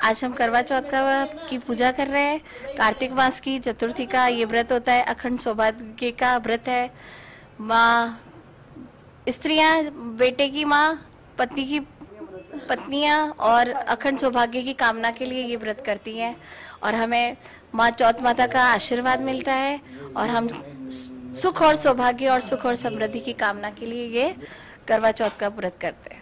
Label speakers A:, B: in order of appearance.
A: आज हम करवा चौथ की पूजा कर रहे हैं। कार्तिक मास की चतुर्थी का ये व्रत होता है। अखंड सौभाग्य का व्रत है। माँ, स्त्रियां, बेटे की माँ, पत्नी की पत्नियां और अखंड सौभाग्य की कामना के लिए ये व्रत करती हैं और हमें माँ चौथ माता का आशीर्वाद मिलता है और हम सुख और सौभाग्य और सुख और समृद्धि की कामना के लिए ये करवा चौथ का व्रत करते हैं।